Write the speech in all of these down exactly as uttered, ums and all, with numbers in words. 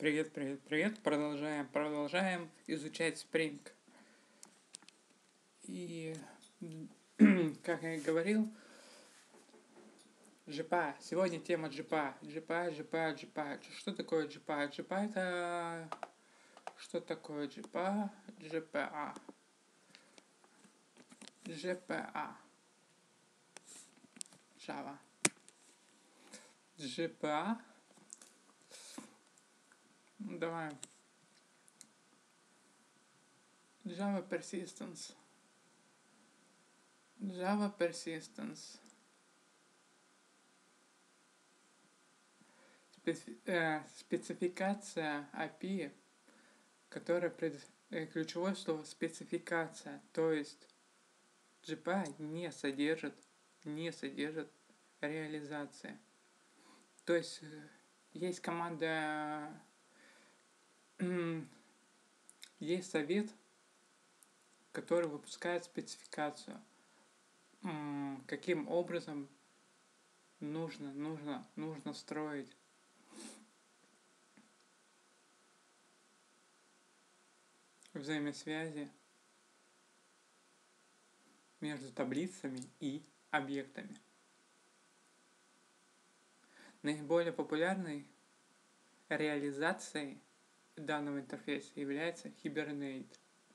Привет, привет, привет. Продолжаем, продолжаем изучать Spring. И, как я и говорил, джи пи эй. Сегодня тема джи пи эй. джи пи эй, джи пи эй, джи пи эй. Что такое джи пи эй? джи пи эй это... Что такое джи пи эй? джи пи эй. джи пи эй. Java. джи пи эй. Давай. Java Persistence. Java Persistence. Специ... Э, спецификация эй пи ай, которая пред... э, ключевое слово спецификация, то есть джи пи эй не содержит, не содержит реализации. То есть э, есть команда, э, есть совет, который выпускает спецификацию, э, каким образом нужно, нужно, нужно строить взаимосвязи между таблицами и объектами. Наиболее популярной реализацией данного интерфейса является Hibernate.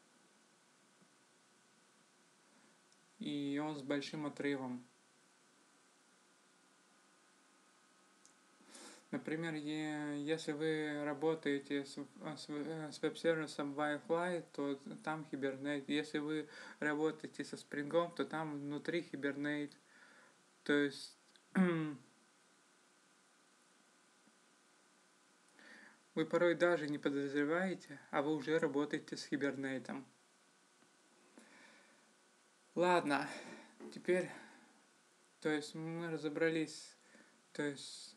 И он с большим отрывом. Например, если вы работаете с, с, с веб-сервисом Wi-Fi, то там Hibernate. Если вы работаете со Spring, то там внутри Hibernate. То есть вы порой даже не подозреваете, а вы уже работаете с Hibernate. Ладно, теперь, то есть мы разобрались, то есть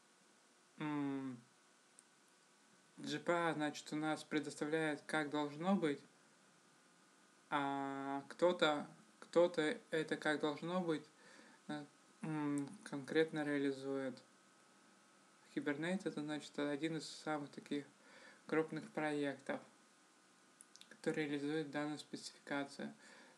джи пи эй, значит, у нас предоставляет, как должно быть, а кто-то, кто-то это как должно быть конкретно реализует. Hibernate это, значит, один из самых таких крупных проектов, который реализует данную спецификацию.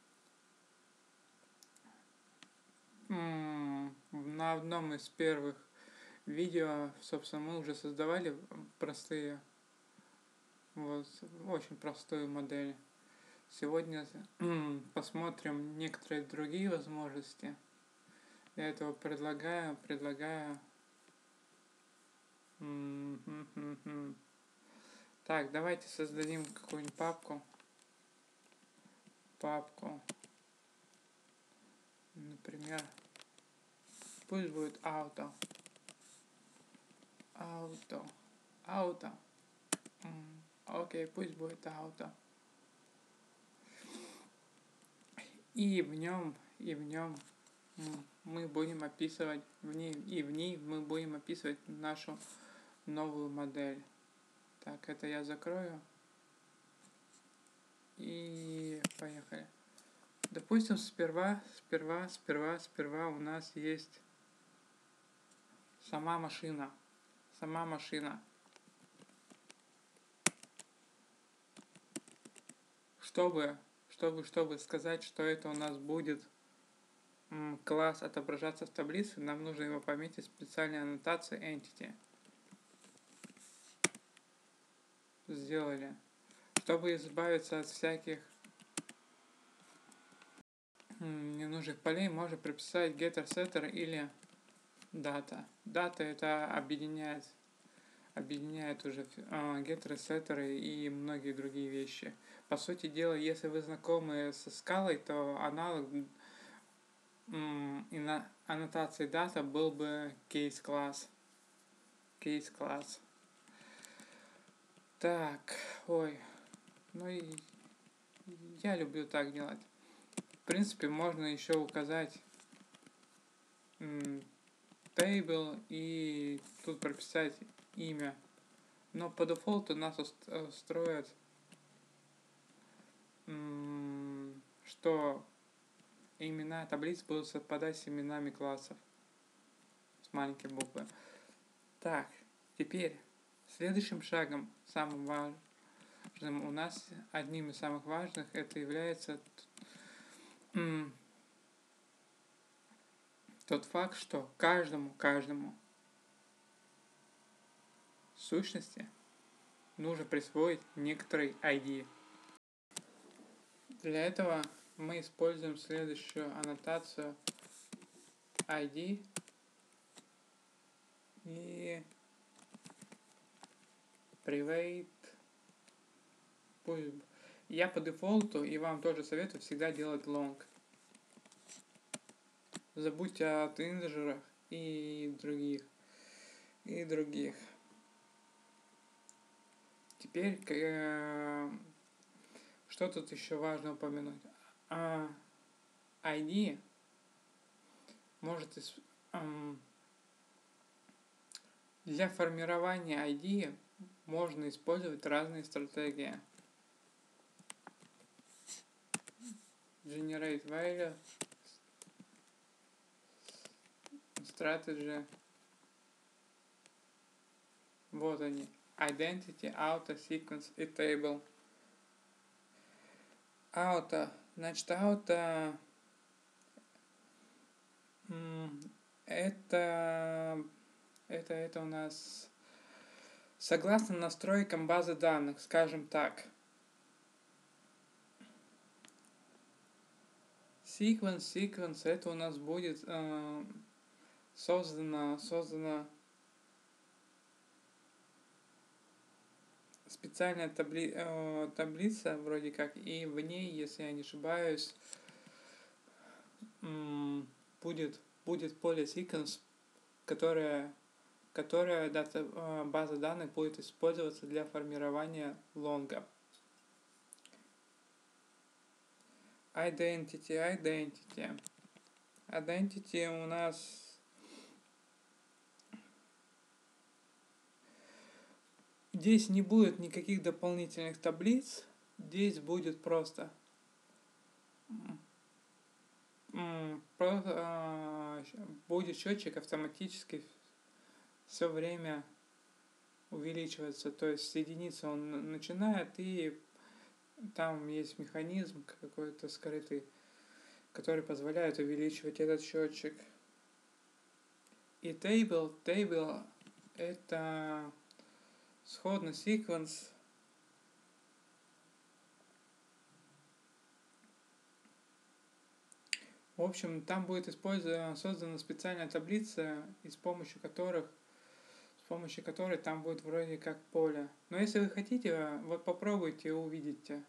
На одном из первых видео, собственно, мы уже создавали простые, вот, очень простую модель. Сегодня посмотрим некоторые другие возможности. Я этого предлагаю, предлагаю. Так, давайте создадим какую-нибудь папку. Папку. Например, пусть будет auto. Auto. Auto. Окей, пусть будет auto. И в нем, и в нем мы будем описывать, в ней, и в ней мы будем описывать нашу новую модель. Так, это я закрою. И поехали. Допустим, сперва, сперва, сперва, сперва у нас есть сама машина. Сама машина. Чтобы, чтобы, чтобы сказать, что это у нас будет м, класс отображаться в таблице, нам нужно его пометить специальной аннотацией entity. Сделали. Чтобы избавиться от всяких ненужных полей, можно прописать getter, setter или data. Data это объединяет, объединяет уже э, getter, setter и многие другие вещи. По сути дела, если вы знакомы со скалой, то аналог м, и на аннотации data был бы case class. Case class. Так, ой, ну и я люблю так делать. В принципе, можно еще указать м, table и тут прописать имя. Но по дефолту нас устроит, м, что имена таблиц будут совпадать с именами классов. С маленькой буквы. Так, теперь Следующим шагом, самым важным у нас, одним из самых важных, это является м, тот факт, что каждому, каждому сущности нужно присвоить некоторый ай ди. Для этого мы используем следующую аннотацию ай ди и private. Пусть я по дефолту и вам тоже советую всегда делать long. Забудьте о интеджерах и других и других. Теперь э, что тут еще важно упомянуть? А, ай ди может из, эм, для формирования ай ди можно использовать разные стратегии. Generate value, strategy. Вот они. Identity, auto, sequence и table. Auto. Значит, auto это, это, это у нас согласно настройкам базы данных, скажем так. Sequence, sequence, это у нас будет э, создано, создано специальная табли, э, таблица, вроде как, и в ней, если я не ошибаюсь, м, будет, будет поле sequence, которое, которое дата, э, база данных будет использоваться для формирования лонга. Identity, identity. Identity у нас здесь не будет никаких дополнительных таблиц, здесь будет просто, просто будет счетчик автоматически все время увеличиваться, то есть с единицы он начинает, и там есть механизм какой-то скрытый, который позволяет увеличивать этот счетчик. И table, table это сходно sequence. В общем, там будет использована, создана специальная таблица, и с помощью которых с помощью которой там будет вроде как поле. Но если вы хотите, вот попробуйте и увидите.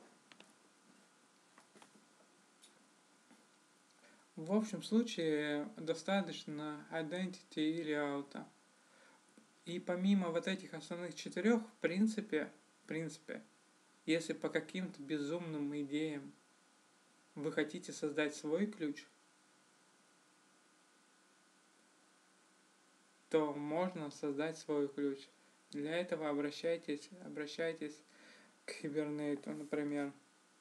В общем случае достаточно identity или auto. И помимо вот этих основных четырех, в принципе, в принципе, если по каким-то безумным идеям вы хотите создать свой ключ, то можно создать свой ключ. Для этого обращайтесь, обращайтесь к Hibernate, например.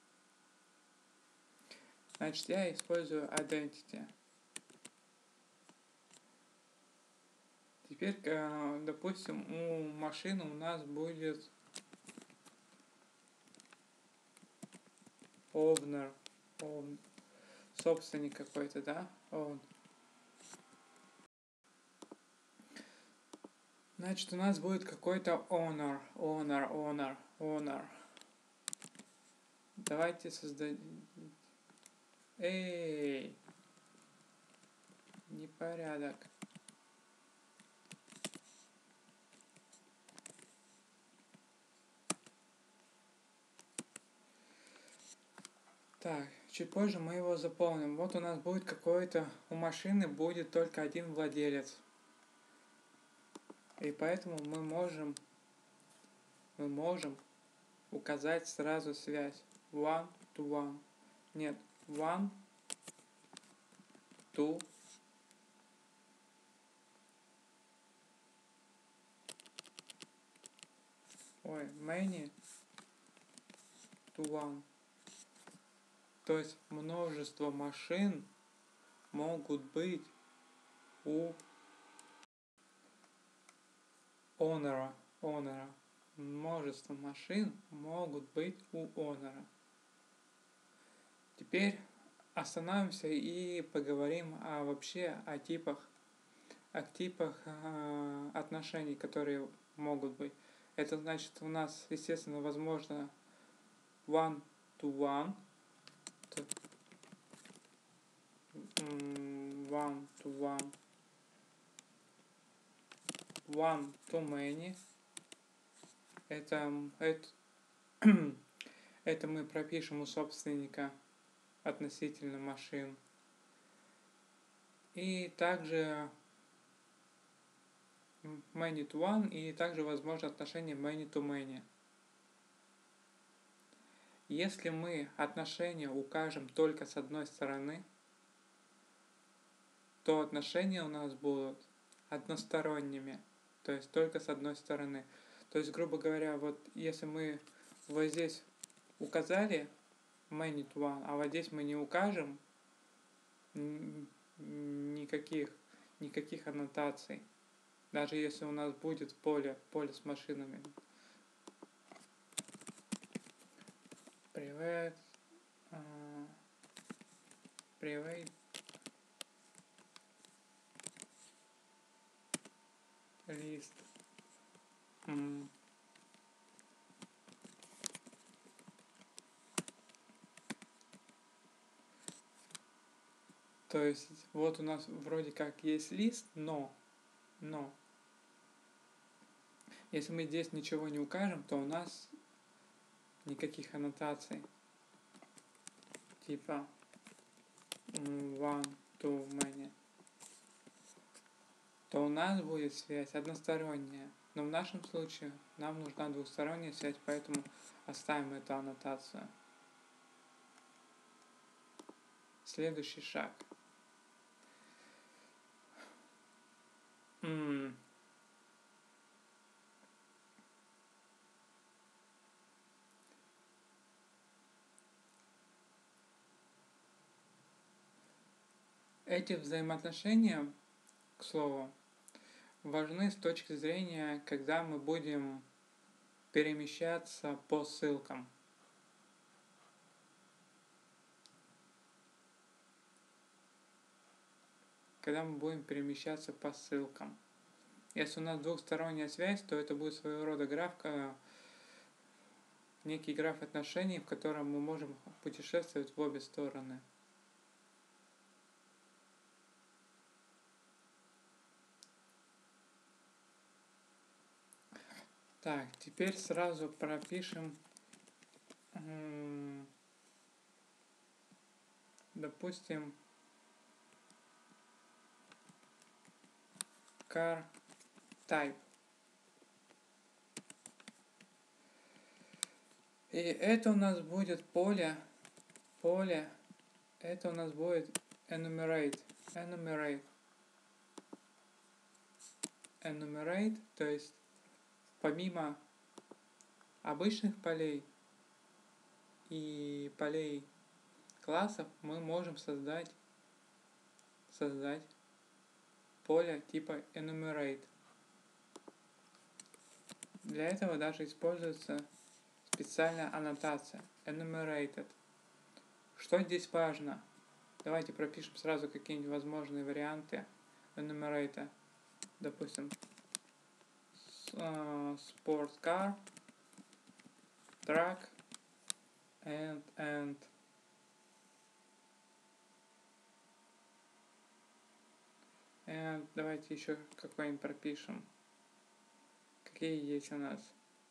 Значит, я использую Identity. Теперь, допустим, у машины у нас будет owner, own, собственник какой-то, да? Own. Значит, у нас будет какой-то owner, owner, owner, owner. Давайте создадим. Эй! Непорядок. Так, чуть позже мы его заполним. Вот у нас будет какой-то... У машины будет только один владелец. И поэтому мы можем... Мы можем указать сразу связь. One to one. Нет, one to Ой, many to one. То есть множество машин могут быть у owner. Honor. Множество машин могут быть у Honor. Теперь остановимся и поговорим о, вообще о типах, о типах э, отношений, которые могут быть. Это значит, у нас, естественно, возможно one to one, one to one, one to many. Это, это, это мы пропишем у собственника относительно машин. И также many to one, и также возможно отношение many to many. Если мы отношения укажем только с одной стороны, то отношения у нас будут односторонними, то есть только с одной стороны. То есть, грубо говоря, вот если мы вот здесь указали many to one, а вот здесь мы не укажем никаких, никаких аннотаций, даже если у нас будет поле, поле с машинами. Привет. Uh, привет. Лист. Mm. То есть вот у нас вроде как есть лист, но, но если мы здесь ничего не укажем, то у нас никаких аннотаций. Типа one to many. То у нас будет связь односторонняя. Но в нашем случае нам нужна двухсторонняя связь, поэтому оставим эту аннотацию. Следующий шаг. М-м. Эти взаимоотношения, к слову, важны с точки зрения, когда мы будем перемещаться по ссылкам. Когда мы будем перемещаться по ссылкам. Если у нас двухсторонняя связь, то это будет своего рода граф, некий граф отношений, в котором мы можем путешествовать в обе стороны. Так, теперь сразу пропишем, допустим, car type. И это у нас будет поле, поле, это у нас будет enumerate, enumerate, enumerate, то есть помимо обычных полей и полей классов мы можем создать, создать поле типа enumerate. Для этого даже используется специальная аннотация enumerated. Что здесь важно? Давайте пропишем сразу какие-нибудь возможные варианты enumerator. Допустим, sport car, truck and and and давайте еще какой-нибудь пропишем. Какие есть у нас?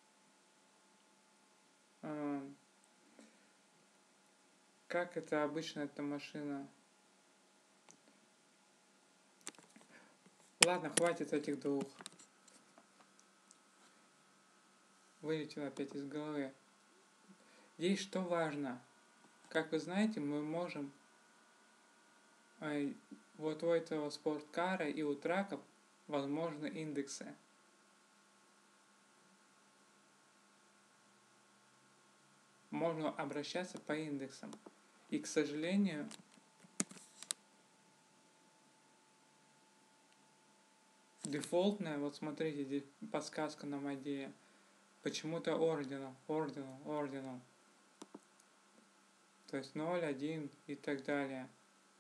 Uh, как это обычно эта машина? Ладно, хватит этих двух. Вылетело опять из головы. Здесь что важно? Как вы знаете, мы можем вот у этого спорткара и у траков возможны индексы. Можно обращаться по индексам. И, к сожалению, дефолтная, вот смотрите, здесь подсказка на моде. Почему-то ординал, ординал, ординал. То есть ноль, один и так далее.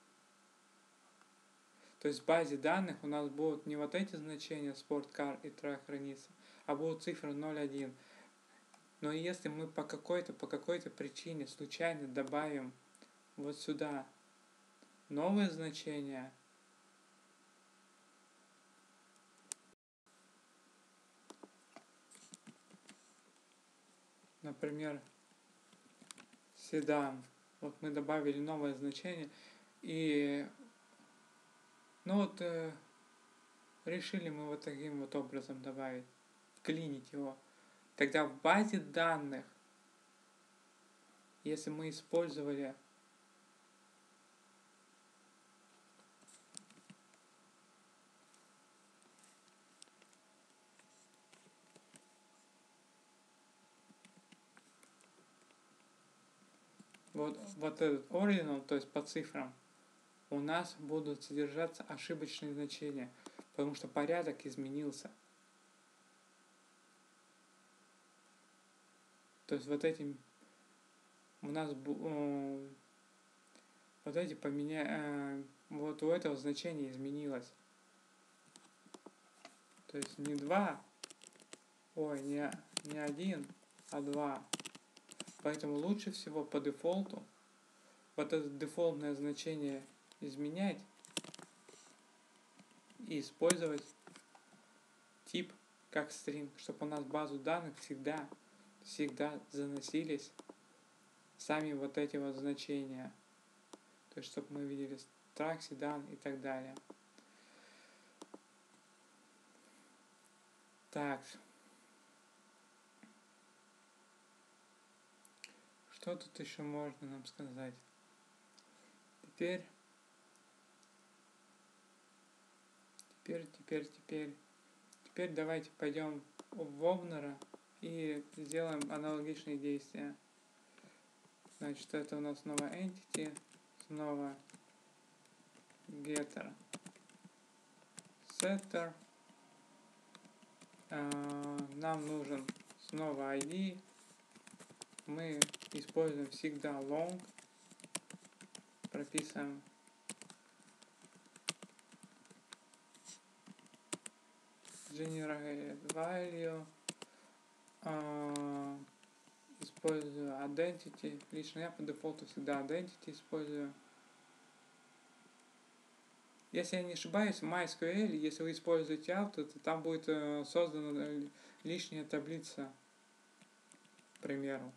То есть в базе данных у нас будут не вот эти значения спорткар и трек храниться, а будут цифры ноль, один. Но если мы по какой-то по какой-то причине случайно добавим вот сюда новые значения, например, седан, вот мы добавили новое значение, и ну вот э, решили мы вот таким вот образом добавить, вклинить его. Тогда в базе данных, если мы использовали вот, вот этот ординал, то есть по цифрам, у нас будут содержаться ошибочные значения, потому что порядок изменился. То есть вот этим у нас э, вот эти поменя э, вот у этого значение изменилось. То есть не два, ой, не, не один, а два. Поэтому лучше всего по дефолту вот это дефолтное значение изменять и использовать тип как string, чтобы у нас в базу данных всегда, всегда заносились сами вот эти вот значения. То есть, чтобы мы видели трак, седан и так далее. Так. Что тут еще можно нам сказать? Теперь, теперь, теперь, теперь, теперь давайте пойдем в Обнера и сделаем аналогичные действия. Значит, это у нас снова entity, снова getter, setter. Нам нужен снова ай ди. Мы используем всегда long. Прописываем generate value. Uh, использую identity. Лично я по дефолту всегда identity использую. Если я не ошибаюсь, в MySQL, если вы используете auto, то там будет э, создана лишняя таблица, к примеру.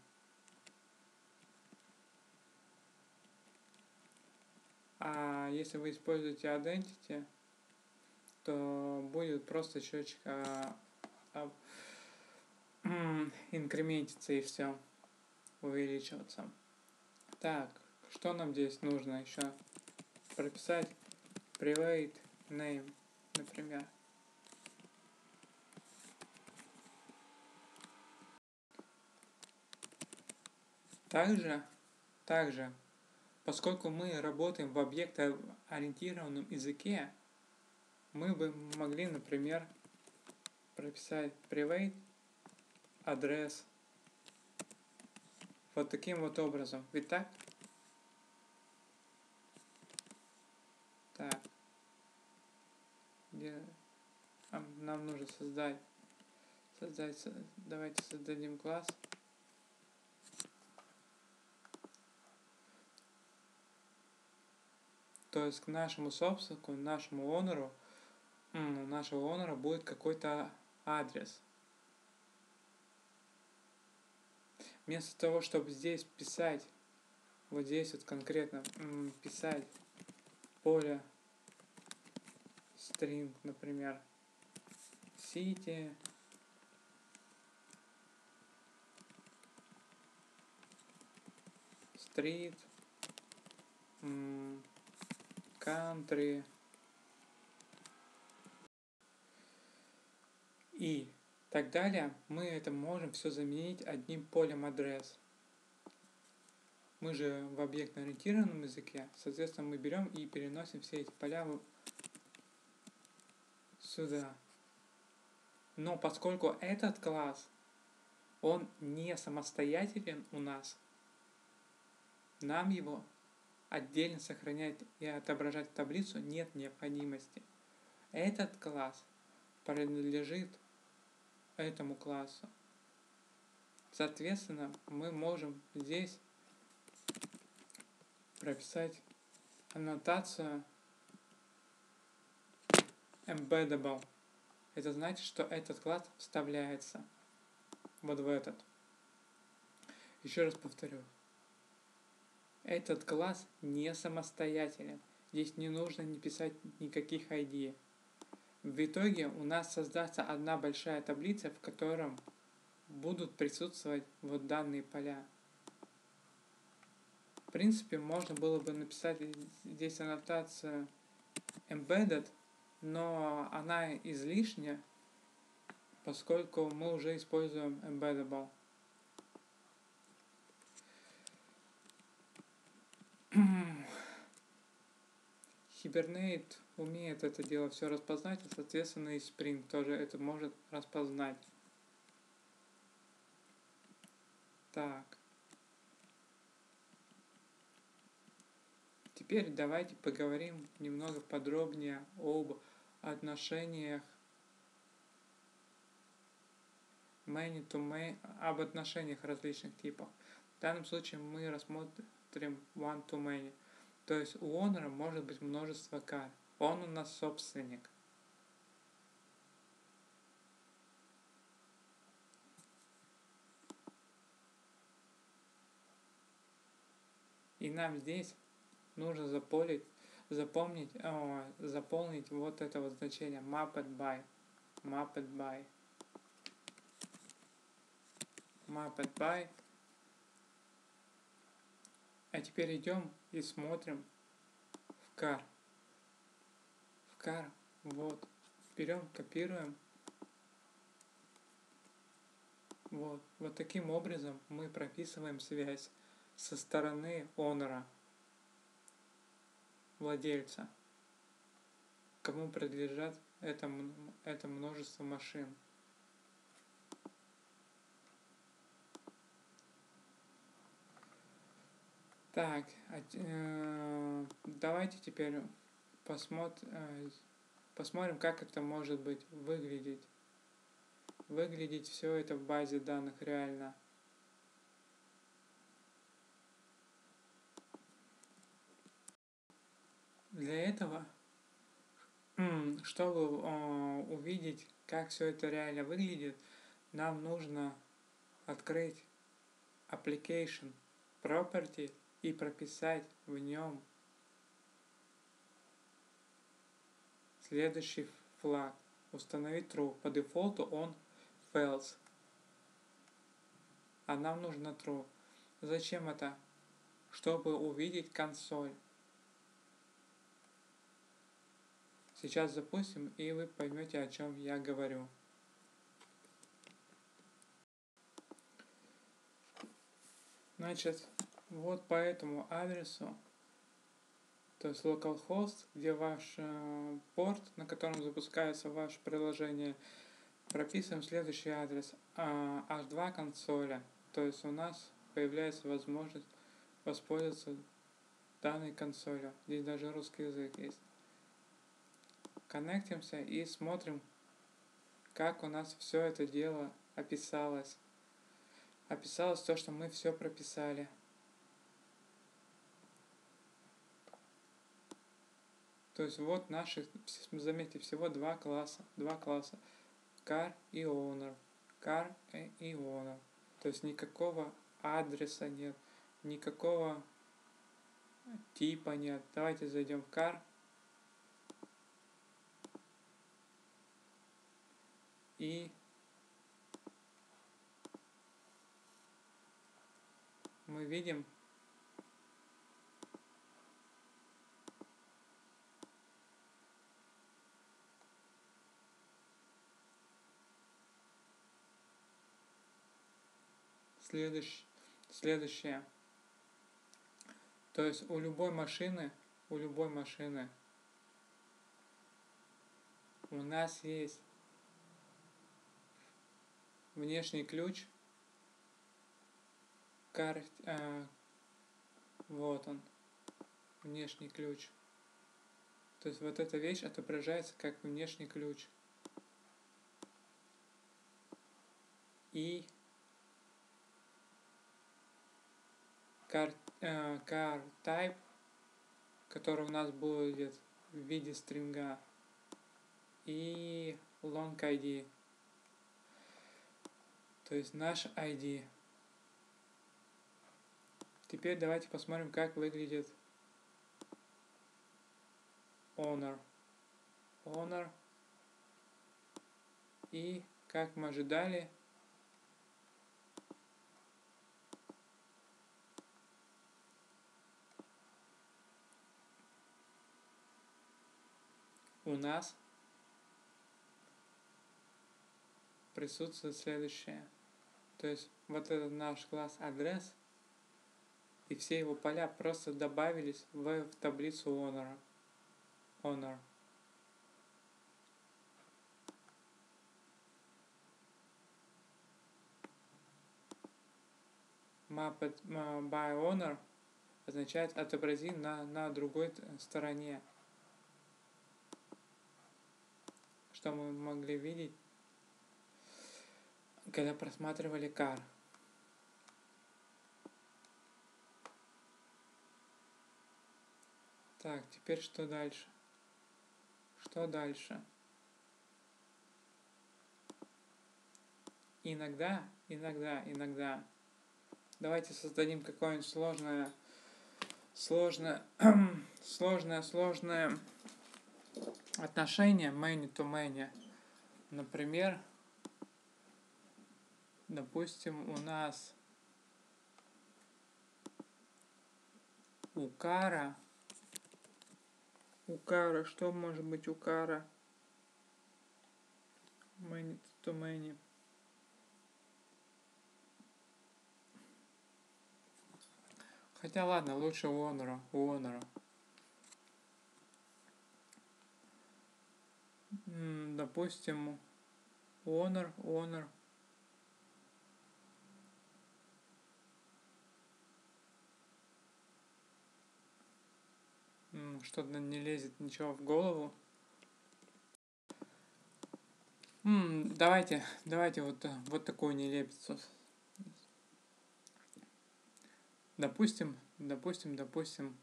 А если вы используете identity, то будет просто счетчик а, а, инкрементиться и все, увеличиваться. Так, что нам здесь нужно еще прописать? Private name, например. Также, также, поскольку мы работаем в объектоориентированном языке, мы бы могли, например, прописать private адрес вот таким вот образом. Ведь так? Так. Где нам нужно создать, создать, давайте создадим класс. То есть к нашему собственнику, нашему онору, у нашего онора будет какой-то адрес. Вместо того, чтобы здесь писать, вот здесь вот конкретно писать поле string, например, city, street, country и так далее, мы это можем все заменить одним полем адрес. Мы же в объектно-ориентированном языке, соответственно, мы берем и переносим все эти поля сюда. Но поскольку этот класс, он не самостоятелен у нас, нам его отдельно сохранять и отображать в таблицу нет необходимости. Этот класс принадлежит этому классу. Соответственно, мы можем здесь прописать аннотацию embeddable. Это значит, что этот класс вставляется вот в этот. Еще раз повторю. Этот класс не самостоятелен. Здесь не нужно не писать никаких ай ди. В итоге у нас создастся одна большая таблица, в котором будут присутствовать вот данные поля. В принципе, можно было бы написать здесь аннотацию embedded, но она излишняя, поскольку мы уже используем embeddable. Hibernate умеет это дело все распознать, и, соответственно, и Spring тоже это может распознать. Так. Теперь давайте поговорим немного подробнее об отношениях many to many, об отношениях различных типов. В данном случае мы рассмотрим one to many. То есть у owner может быть множество кар. Он у нас собственник. И нам здесь нужно заполнить, запомнить, о, заполнить вот это вот значение mapped by. Mapped by. Mapped by. А теперь идем и смотрим в car. В car. Вот. Берем, копируем. Вот. Вот таким образом мы прописываем связь со стороны owner, владельца, кому принадлежат это, это множество машин. Так, э, давайте теперь посмотрим, э, посмотрим, как это может быть выглядеть. Выглядеть все это в базе данных реально. Для этого, чтобы э, увидеть, как все это реально выглядит, нам нужно открыть Application Property и прописать в нем следующий флаг. Установить true. По дефолту он false. А нам нужно true. Зачем это? Чтобы увидеть консоль. Сейчас запустим, и вы поймете, о чем я говорю. Значит, вот по этому адресу, то есть localhost, где ваш э, порт, на котором запускается ваше приложение, прописываем следующий адрес э, эйч два консоля. То есть у нас появляется возможность воспользоваться данной консолью. Здесь даже русский язык есть. Коннектимся и смотрим, как у нас все это дело описалось. Описалось то, что мы все прописали. То есть вот наши, заметьте, всего два класса. Два класса. Car и owner. Car и owner. То есть никакого адреса нет. Никакого типа нет. Давайте зайдем в car. И мы видим, следующее, следующее. То есть у любой машины, у любой машины у нас есть внешний ключ, кар, э, вот он, внешний ключ. То есть вот эта вещь отображается как внешний ключ. И car, э, car type, который у нас будет в виде стринга, и long ай ди, то есть наш ай ди. Теперь давайте посмотрим, как выглядит owner. Owner. И, как мы ожидали, у нас присутствует следующее. То есть вот этот наш класс адрес и все его поля просто добавились в, в таблицу owner. Owner. Mapped by owner означает отобрази на, на другой стороне. Что мы могли видеть, когда просматривали car. Так, теперь что дальше? Что дальше? Иногда, иногда, иногда. Давайте создадим какое-нибудь сложное, сложное, сложное, сложное отношение many to many. Например, допустим, у нас у кара, у кара, что может быть у кара? Many to many. Хотя ладно, лучше у honor, у honor. М, допустим, honor, honor. М, что-то не лезет ничего в голову. М, давайте, давайте вот, вот такую нелепицу. Допустим, допустим, допустим,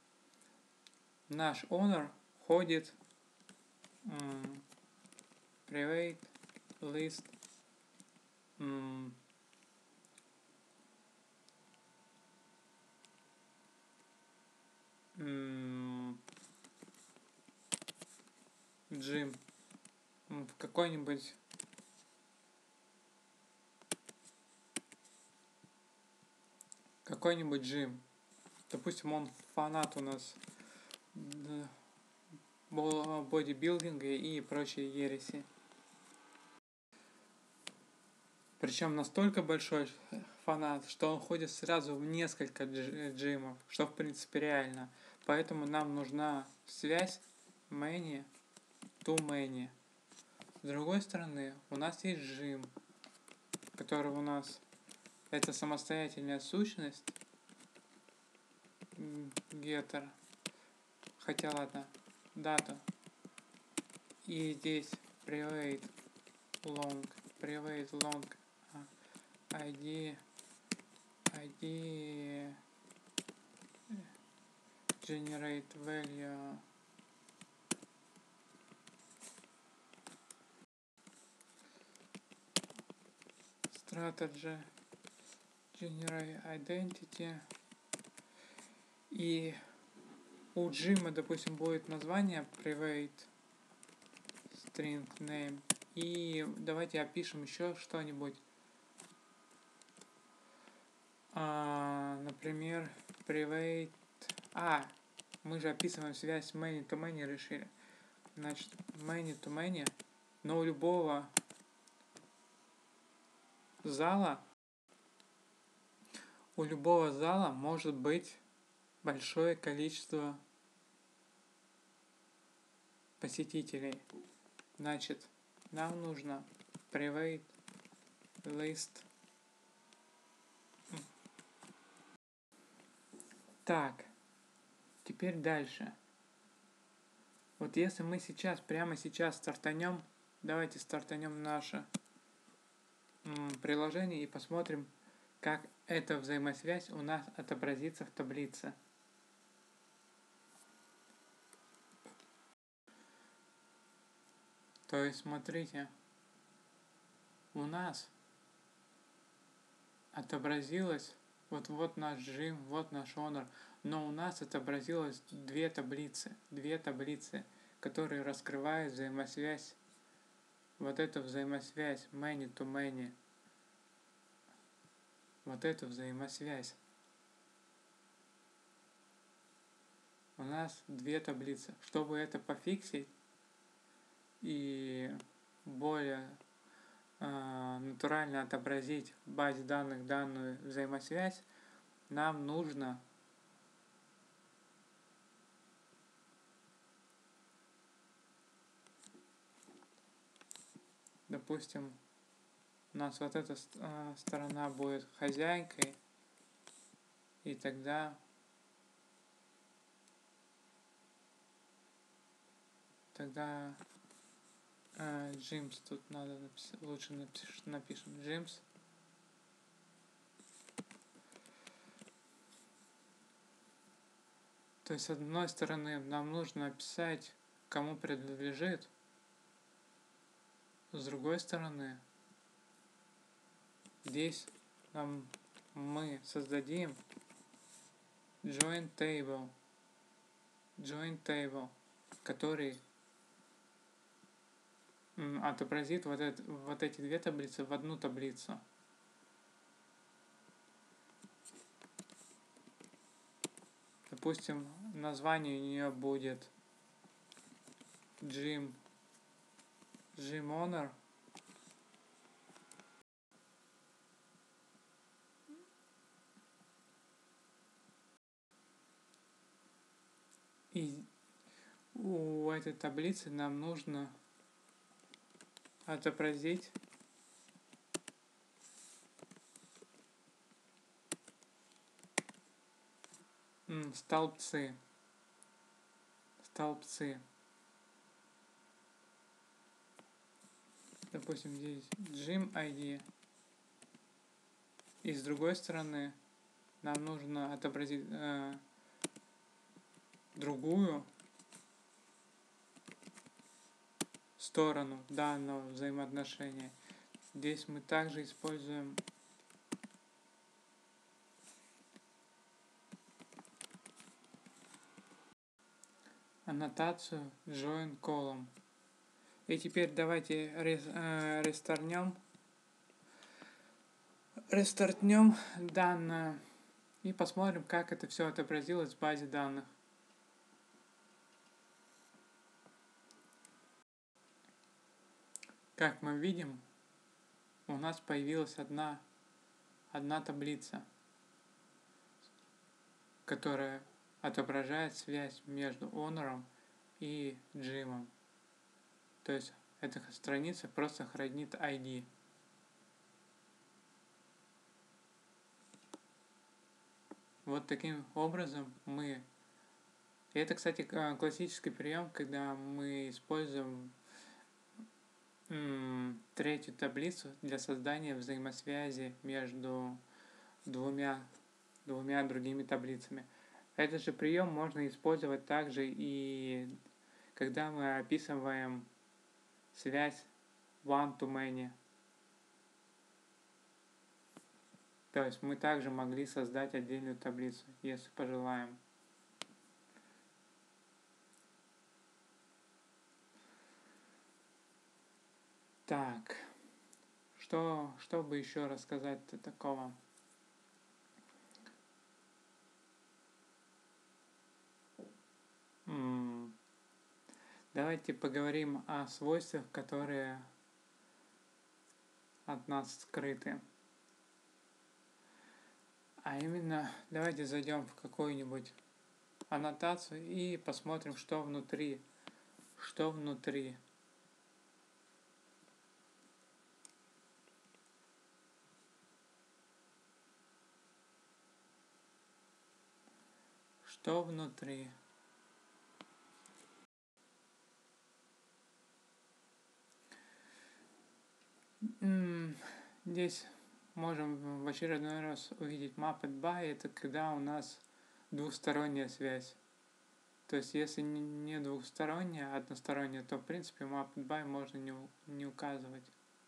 наш owner ходит м, private list м, м, gym м, в какой-нибудь какой-нибудь gym. Допустим, он фанат у нас бодибилдинга и прочей ереси. Причем настолько большой фанат, что он ходит сразу в несколько джимов, что в принципе реально. Поэтому нам нужна связь many to many. С другой стороны, у нас есть джим, который у нас это самостоятельная сущность, getter. Хотя ладно, дата. И здесь private long, private long ай ди, ай ди generate value. Strategy generate identity. И у джима, допустим, будет название private string name. И давайте опишем еще что-нибудь. А, например, private... А, мы же описываем связь many to many решили. Значит, many to many, но у любого зала, у любого зала может быть большое количество посетителей. Значит, нам нужно private list. Так, теперь дальше. Вот если мы сейчас, прямо сейчас стартанем, давайте стартанем наше м, приложение и посмотрим, как эта взаимосвязь у нас отобразится в таблице. То есть, смотрите, у нас отобразилось, вот вот наш Jim, вот наш Honor, но у нас отобразилось две таблицы, две таблицы, которые раскрывают взаимосвязь, вот эту взаимосвязь many to many, вот эту взаимосвязь. У нас две таблицы. Чтобы это пофиксить и более э, натурально отобразить в базе данных данную взаимосвязь, нам нужно допустим, у нас вот эта э, сторона будет хозяйкой, и тогда тогда э, Джимс тут надо написать, лучше напиш, напишем Джимс. То есть, с одной стороны, нам нужно описать, кому принадлежит, с другой стороны, здесь нам мы создадим join table, join table, который м, отобразит вот, это, вот эти две таблицы в одну таблицу. Допустим, название у нее будет Jim, Jim Honor. И у этой таблицы нам нужно отобразить м, столбцы. Столбцы. Допустим, здесь Jim ай ди. И с другой стороны нам нужно отобразить э, другую сторону данного взаимоотношения. Здесь мы также используем аннотацию join column. И теперь давайте рес, э, рестарнем рестартнем данное и посмотрим, как это все отобразилось в базе данных. Как мы видим, у нас появилась одна, одна таблица, которая отображает связь между Honor и Jim. То есть эта страница просто хранит ай ди. Вот таким образом мы... И это, кстати, классический прием, когда мы используем м, третью таблицу для создания взаимосвязи между двумя, двумя другими таблицами. Этот же прием можно использовать также и когда мы описываем связь one-to-many. То есть мы также могли создать отдельную таблицу, если пожелаем. Так, что, что бы еще рассказать-то такого? М-м, давайте поговорим о свойствах, которые от нас скрыты. А именно, давайте зайдем в какую-нибудь аннотацию и посмотрим, что внутри. Что внутри. что внутри. Здесь можем в очередной раз увидеть Muppet Buy, это когда у нас двухсторонняя связь. То есть, если не двухсторонняя, а односторонняя, то, в принципе, Muppet Buy можно не, не указывать.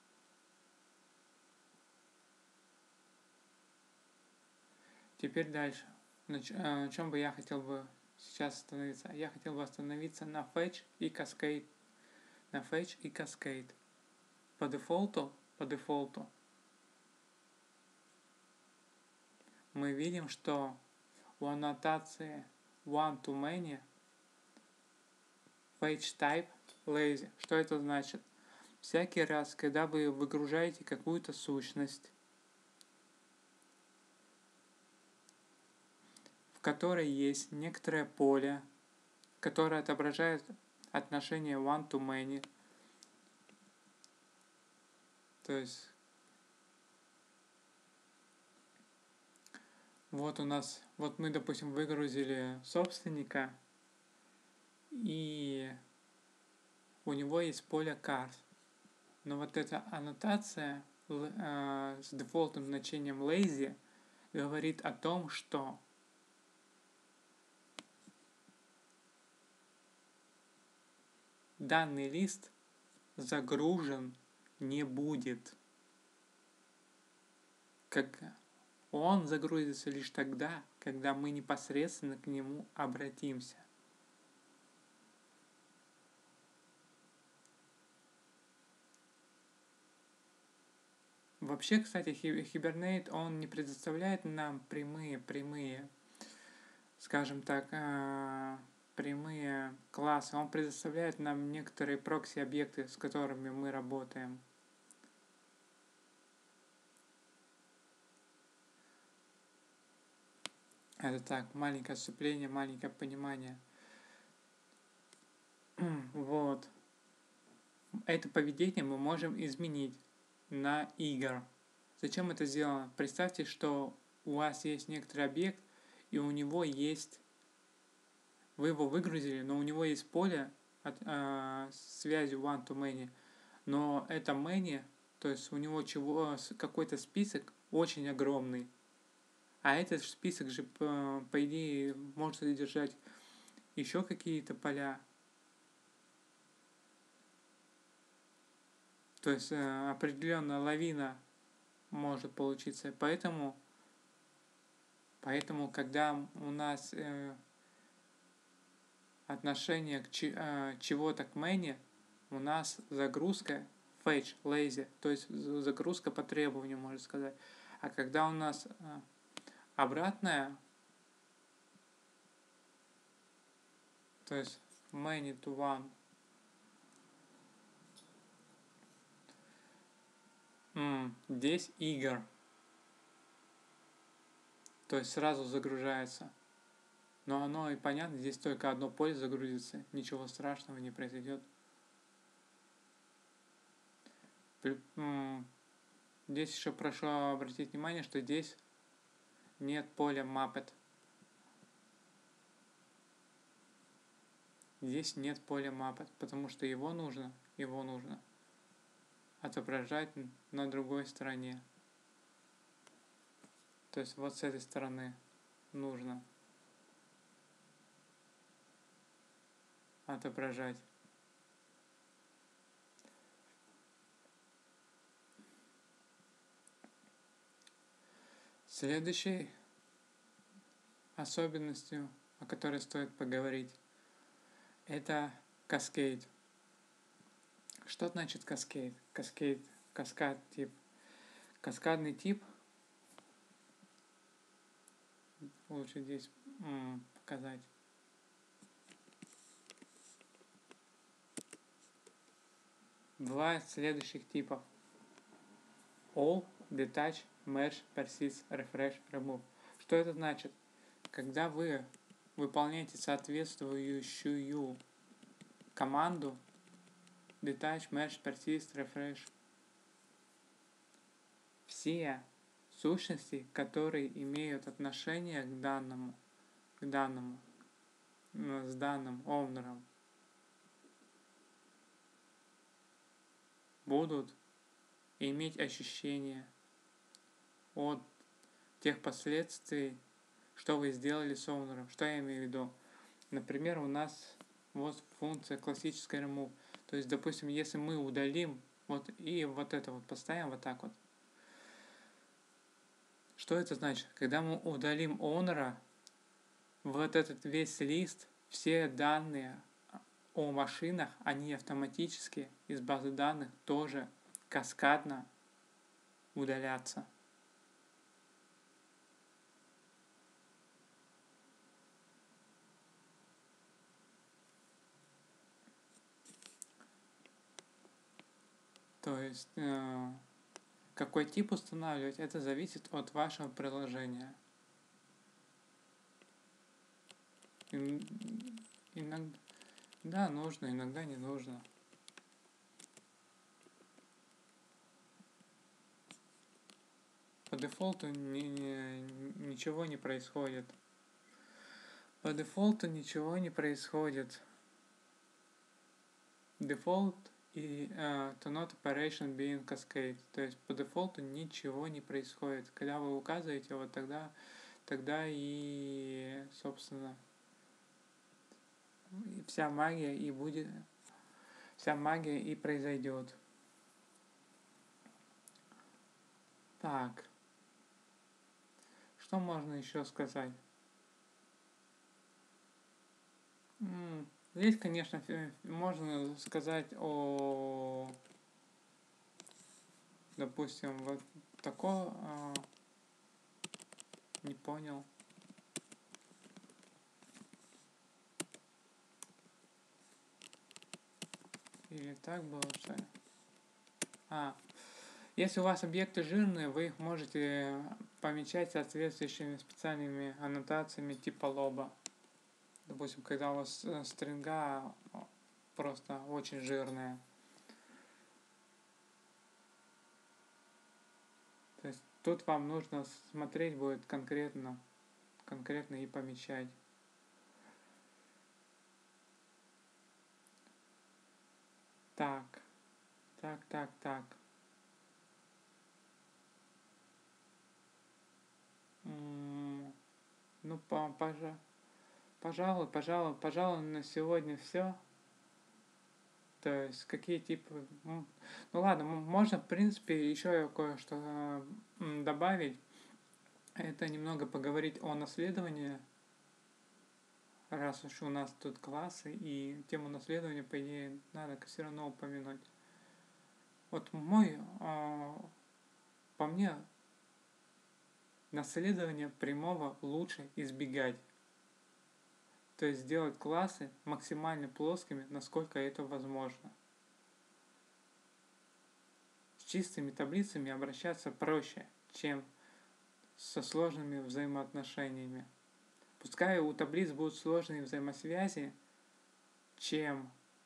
Теперь дальше. На чем бы я хотел бы сейчас остановиться? Я хотел бы остановиться на Fetch и Cascade. На Fetch и Cascade. По дефолту, по дефолту мы видим, что у аннотации one-to-many Fetch type lazy. Что это значит? Всякий раз, когда вы выгружаете какую-то сущность, в которой есть некоторое поле, которое отображает отношение one-to-many, то есть вот у нас, вот мы, допустим, выгрузили собственника, и у него есть поле cars. Но вот эта аннотация э, с дефолтным значением lazy говорит о том, что данный лист загружен не будет. Как он загрузится лишь тогда, когда мы непосредственно к нему обратимся. Вообще, кстати, Hibernate, он не предоставляет нам прямые, прямые, скажем так, прямые классы. Он предоставляет нам некоторые прокси-объекты, с которыми мы работаем. Это так, маленькое отступление, маленькое понимание. Вот. Это поведение мы можем изменить на игр. Зачем это сделано? Представьте, что у вас есть некоторый объект, и у него есть... Вы его выгрузили, но у него есть поле от, э, связью one-to-many. Но это many, то есть у него чего, какой-то список очень огромный. А этот список же, по, по идее, может содержать еще какие-то поля. То есть э, определенная лавина может получиться. Поэтому, поэтому когда у нас э, отношение к чи, э, чего-то к many, у нас загрузка fetch, lazy, то есть загрузка по требованию, можно сказать. А когда у нас э, обратная, то есть many to one, м, здесь игр, то есть сразу загружается. Но оно и понятно, здесь только одно поле загрузится, ничего страшного не произойдет. Здесь еще прошу обратить внимание, что здесь нет поля Muppet. Здесь нет поля Muppet, потому что его нужно, его нужно отображать на другой стороне. То есть вот с этой стороны нужно отображать. Следующей особенностью, о которой стоит поговорить, это Cascade. Что значит Cascade? Cascade, каскад тип. Каскадный тип, лучше здесь м, показать. Два следующих типов. All, Detach, Merge, Persist, Refresh, Remove. Что это значит? Когда вы выполняете соответствующую команду Detach, Merge, Persist, Refresh, все сущности, которые имеют отношение к данному к данному, с данным owner будут иметь ощущение от тех последствий, что вы сделали с owner. Что я имею в виду? Например, у нас вот функция классическая remove. То есть, допустим, если мы удалим вот и вот это вот поставим вот так вот. Что это значит? Когда мы удалим owner, вот этот весь лист, все данные о машинах, они автоматически из базы данных тоже каскадно удалятся. То есть, э, какой тип устанавливать, это зависит от вашего приложения. Иногда, да, нужно, иногда не нужно. По дефолту ни, ни, ничего не происходит. По дефолту ничего не происходит. Дефолт и uh, to not operation being cascade. То есть по дефолту ничего не происходит. Когда вы указываете, вот тогда, тогда и, собственно, вся магия и будет, вся магия и произойдет. Так. Что можно еще сказать? Здесь, конечно, можно сказать о, допустим, вот такое, а, не понял. Или так было, что ли? А, если у вас объекты жирные, вы их можете помечать соответствующими специальными аннотациями типа лоба. Допустим, когда у вас стринга просто очень жирная. То есть тут вам нужно смотреть будет конкретно, конкретно и помечать. Так, так, так, так. М-м, ну, по, пожа, пожалуй, пожалуй, пожалуй, на сегодня все. То есть, какие типы... Ну, ладно, можно, в принципе, еще кое-что добавить. Это немного поговорить о наследовании. Раз уж у нас тут классы, и тему наследования, по идее, надо все равно упомянуть. Вот мой, по мне, наследование прямого лучше избегать. То есть сделать классы максимально плоскими, насколько это возможно. С чистыми таблицами обращаться проще, чем со сложными взаимоотношениями. Пускай у таблиц будут сложные взаимосвязи, чем,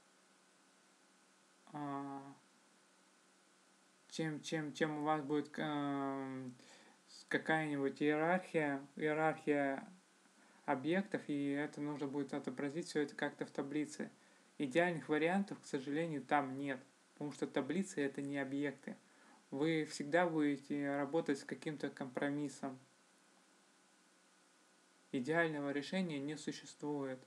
чем, чем, чем у вас будет какая-нибудь иерархия, иерархия объектов, и это нужно будет отобразить все это как-то в таблице. Идеальных вариантов, к сожалению, там нет, потому что таблицы это не объекты. Вы всегда будете работать с каким-то компромиссом. Идеального решения не существует.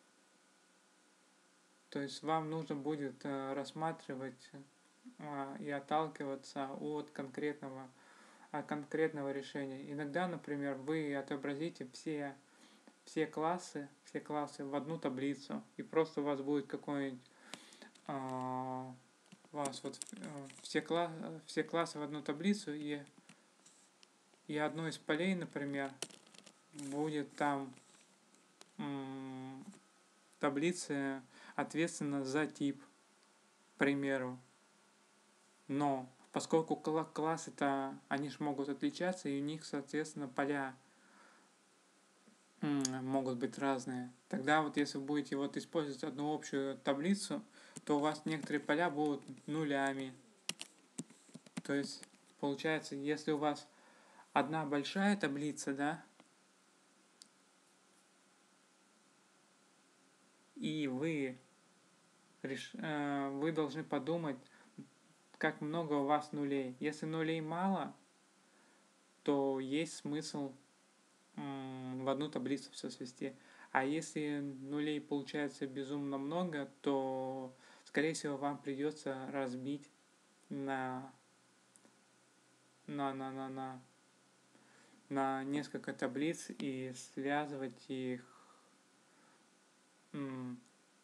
То есть вам нужно будет рассматривать и отталкиваться от конкретного, от конкретного решения. Иногда, например, вы отобразите все, все классы, все классы в одну таблицу, и просто у вас будет какой-нибудь у вас вот все, класс, все классы в одну таблицу, и, и одно из полей, например, будет там м, таблица ответственна за тип, к примеру. Но поскольку классы-то, они же могут отличаться, и у них, соответственно, поля м, могут быть разные. Тогда вот если вы будете вот использовать одну общую таблицу, то у вас некоторые поля будут нулями. То есть, получается, если у вас одна большая таблица, да, и вы, реш... э, вы должны подумать, как много у вас нулей. Если нулей мало, то есть смысл м, в одну таблицу все свести. А если нулей получается безумно много, то, скорее всего, вам придется разбить на, на, на, на, на, на несколько таблиц и связывать их м,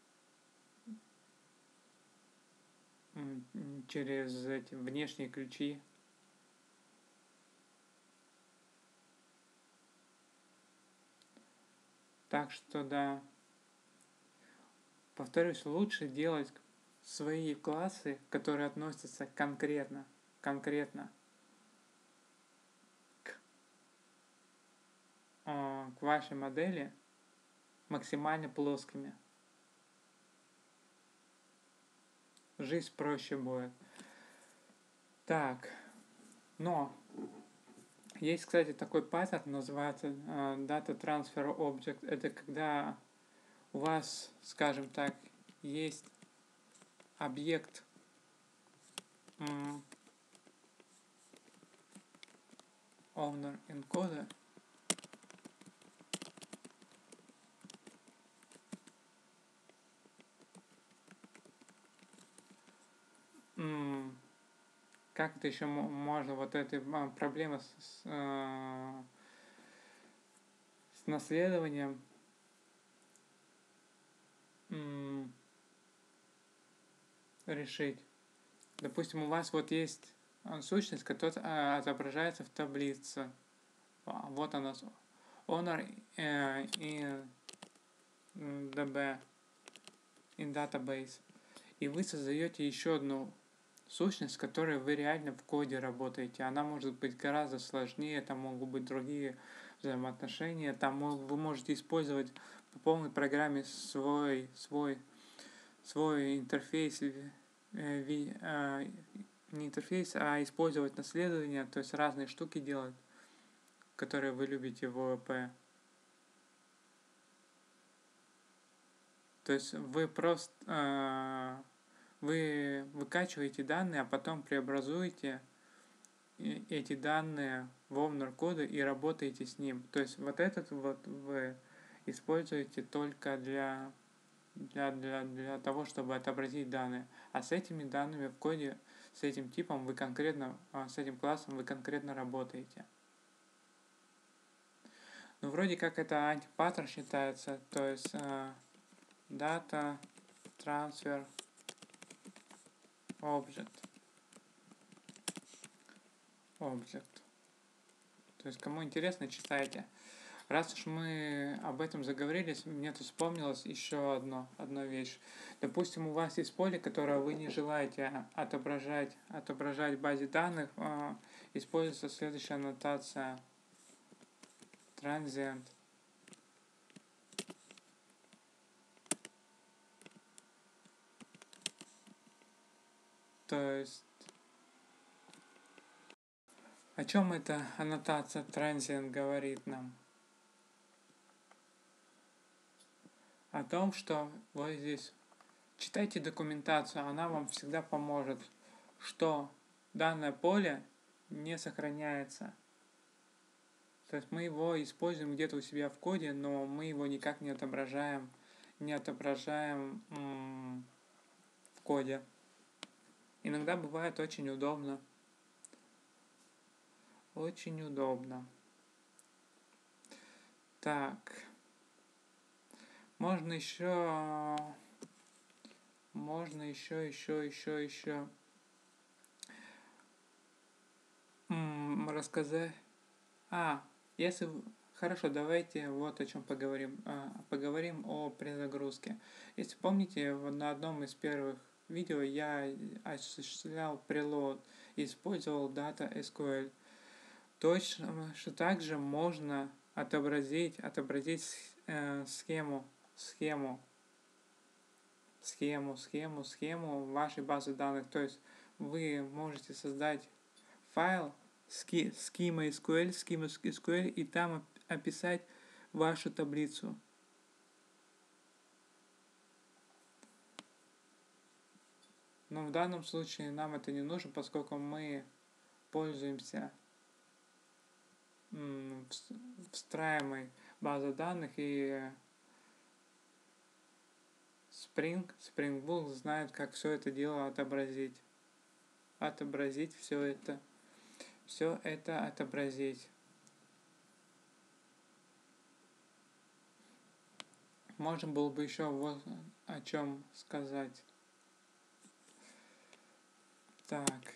м, через эти внешние ключи. Так что да, повторюсь, лучше делать свои классы, которые относятся конкретно, конкретно к, э, к вашей модели, максимально плоскими. Жизнь проще будет. Так, но есть, кстати, такой паттерн, называется э, Data Transfer Object. Это когда у вас, скажем так, есть объект м, owner encoder, м, как это еще можно, вот эта проблема с, с, э, с наследованием, м, решить. Допустим, у вас вот есть сущность, которая отображается в таблице. Вот она, owner э, in db, in database. И вы создаете еще одну сущность, с которой вы реально в коде работаете. Она может быть гораздо сложнее, там могут быть другие взаимоотношения, там вы можете использовать по полной программе свой, свой, свой интерфейс, э, э, не интерфейс, а использовать наследование, то есть разные штуки делать, которые вы любите в ООП. То есть вы просто э, вы выкачиваете данные, а потом преобразуете эти данные в owner коды и работаете с ним. То есть вот этот вот вы используете только для, для, для, для того, чтобы отобразить данные. А с этими данными в коде, с этим типом вы конкретно, с этим классом вы конкретно работаете. Ну, вроде как это антипаттern считается, то есть э, data transfer object. Object. То есть, кому интересно, читайте. Раз уж мы об этом заговорили, мне тут вспомнилось еще одно, одна вещь. Допустим, у вас есть поле, которое вы не желаете отображать, отображать в базе данных, э, используется следующая аннотация transient. То есть, о чем эта аннотация transient говорит нам? О том, что вот здесь читайте документацию, она вам всегда поможет, что данное поле не сохраняется. То есть мы его используем где-то у себя в коде, но мы его никак не отображаем, не отображаем м- в коде. Иногда бывает очень удобно. Очень удобно. Так. Можно еще... Можно еще, еще, еще, еще м- рассказать. А, если... Хорошо, давайте вот о чем поговорим. А, поговорим о перезагрузке. Если помните, на одном из первых видео я осуществлял preload и использовал Data эс ку эль. Точно, что также можно отобразить, отобразить э, схему, схему, схему, схему, схему вашей базы данных. То есть вы можете создать файл schema эс ку эль, schema эс ку эль и там описать вашу таблицу. Но в данном случае нам это не нужно, поскольку мы пользуемся м, вс- встраиваемой базой данных, и Spring, Spring Boot знает, как все это дело отобразить. Отобразить все это. Все это отобразить. Можно было бы еще вот о чем сказать. Так.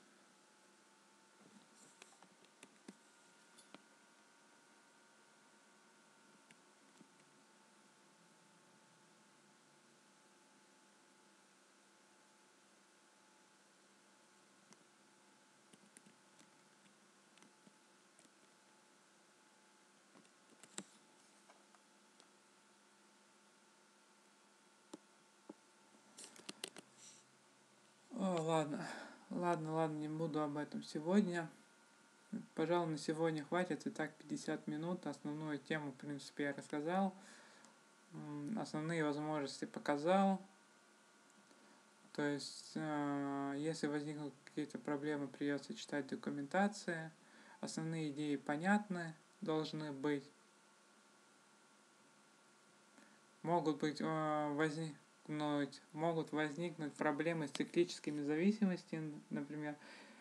О, ладно. Ладно, ладно, не буду об этом сегодня. Пожалуй, на сегодня хватит. И так пятьдесят минут. Основную тему, в принципе, я рассказал. Основные возможности показал. То есть, э, если возникнут какие-то проблемы, придется читать документации. Основные идеи понятны, должны быть. Могут быть э, возникнуть, могут возникнуть проблемы с циклическими зависимостями, например,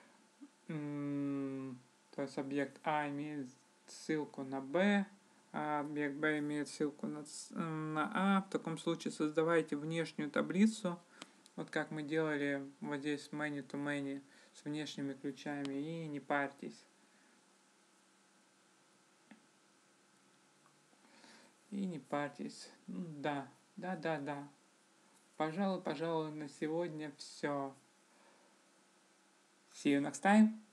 м- то есть объект А имеет ссылку на Б, а объект Б имеет ссылку на, на А. В таком случае создавайте внешнюю таблицу, вот как мы делали вот здесь many to many с внешними ключами, и не парьтесь. И не парьтесь. Ну, да, да, да, да. Пожалуй, пожалуй, на сегодня все. See you next time.